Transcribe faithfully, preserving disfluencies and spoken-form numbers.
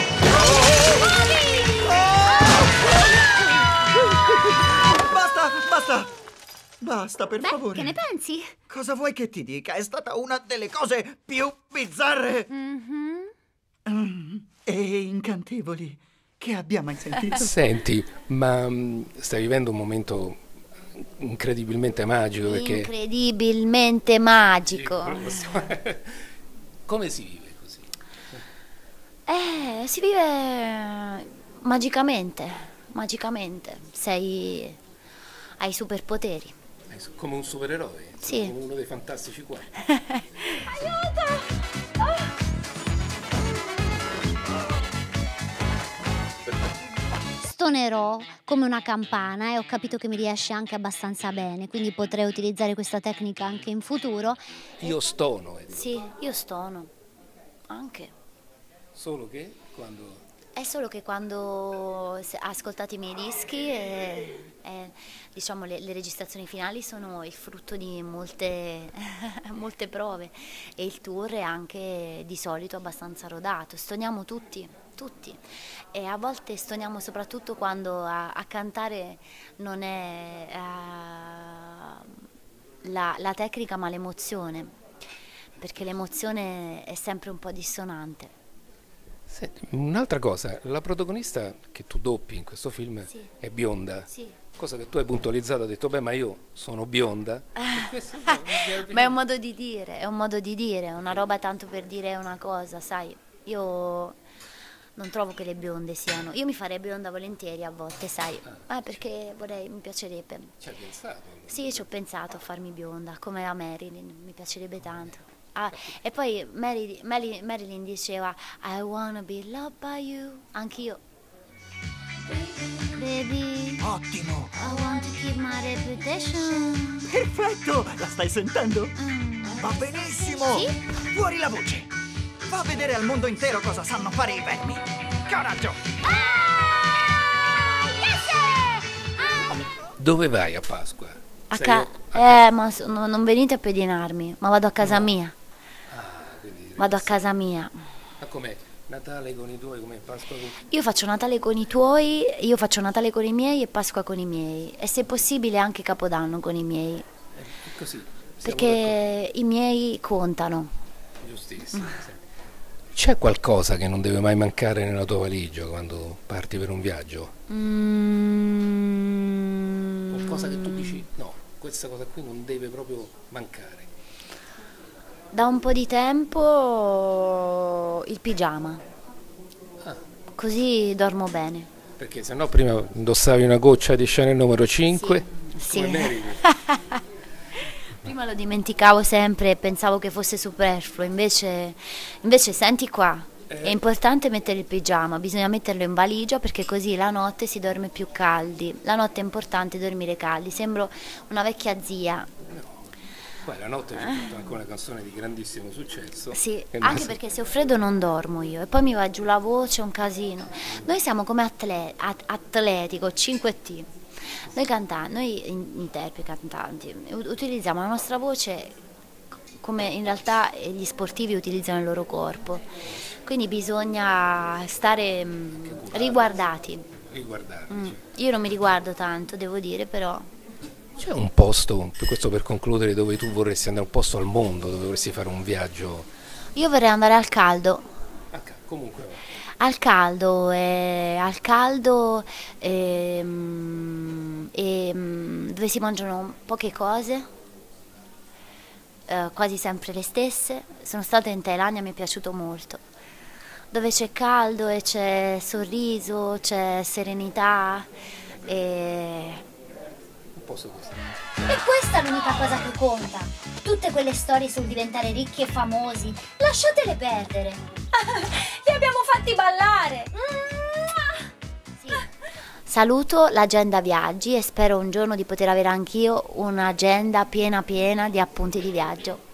Basta, basta! Basta, per Beh, favore. che ne pensi? Cosa vuoi che ti dica? È stata una delle cose più bizzarre Mm-hmm. mm, e incantevoli che abbia mai sentito. Senti, ma mh, stai vivendo un momento incredibilmente magico perché... Incredibilmente magico. Come si vive così? Eh, si vive magicamente, magicamente. Sei... hai superpoteri. Come un supereroe? Sì. Come uno dei Fantastici Quattro. Aiuto! Oh. Stonerò come una campana e ho capito che mi riesce anche abbastanza bene, quindi potrei utilizzare questa tecnica anche in futuro. Io stono. Eh. Sì, io stono. Anche. Solo che quando... È solo che quando se- ascoltate i miei dischi, e, e, diciamo le, le registrazioni finali sono il frutto di molte, molte prove e il tour è anche di solito abbastanza rodato. Stoniamo tutti, tutti e a volte stoniamo soprattutto quando a, a cantare non è uh, la, la tecnica ma l'emozione, perché l'emozione è sempre un po' dissonante. Senti, un'altra cosa, la protagonista che tu doppi in questo film Sì. è bionda, Sì. cosa che tu hai puntualizzato, hai detto beh ma io sono bionda. Ma è un modo di dire, è un modo di dire, è una roba tanto per dire una cosa, sai, io non trovo che le bionde siano, io mi farei bionda volentieri a volte, sai, ah, perché vorrei, mi piacerebbe. Ci hai pensato? Sì, ci ho pensato a farmi bionda, come a Marilyn, mi piacerebbe tanto. Ah, e poi Mary- Mary- Marilyn diceva I wanna be loved by you, anch'io. Baby, Ottimo! I want to keep my reputation. Perfetto! La stai sentendo? Mm. Va benissimo! Sì? Fuori la voce! Fa vedere al mondo intero cosa sanno fare i vermi! Coraggio! Ah, yes! Ah. Dove vai a Pasqua? A Sei ca- io- a eh, ma so- no- non venite a pedinarmi, ma vado a casa mia. Ah, quindi- Vado a casa mia. Ma com'è? Natale con i tuoi, come Pasqua con... Io faccio Natale con i tuoi, io faccio Natale con i miei e Pasqua con i miei. E se possibile anche Capodanno con i miei. È così. siamo Perché i miei contano. d'accordo. Giustissimo. sì. C'è qualcosa che non deve mai mancare nella tua valigia quando parti per un viaggio? Mm. Qualcosa che tu dici no, questa cosa qui non deve proprio mancare. Da un po' di tempo il pigiama. Ah, Così dormo bene. perché sennò prima indossavi una goccia di Chanel numero cinque, Sì. come Marilyn. Prima lo dimenticavo sempre e pensavo che fosse superfluo, invece, invece senti qua, Eh. è importante mettere il pigiama, bisogna metterlo in valigia perché così la notte si dorme più caldi. La notte è importante dormire caldi, sembro una vecchia zia. Poi la notte c'è tutta anche una canzone di grandissimo successo. Sì, che anche non- perché se ho freddo non dormo io e poi mi va giù la voce, è un casino. Noi siamo come atle- at- atletico, cinque T. Noi cantanti, noi in- interpreti, cantanti, u- utilizziamo la nostra voce come in realtà gli sportivi utilizzano il loro corpo. Quindi bisogna stare mh, riguardati. Riguardate. Mm, Io non mi riguardo tanto, devo dire, però C'è un posto, per questo per concludere, dove tu vorresti andare, un posto al mondo, dove vorresti fare un viaggio? io vorrei andare al caldo. Ah, comunque, Al caldo, eh, al caldo ehm, ehm, dove si mangiano poche cose, eh, quasi sempre le stesse. Sono stata in Thailandia, mi è piaciuto molto. Dove c'è caldo e c'è sorriso, c'è serenità. E... un posto così. E questa è l'unica cosa che conta. Tutte quelle storie sul diventare ricchi e famosi, lasciatele perdere. Li abbiamo fatti ballare. Sì. Saluto l'agenda viaggi e spero un giorno di poter avere anch'io un'agenda piena piena di appunti di viaggio.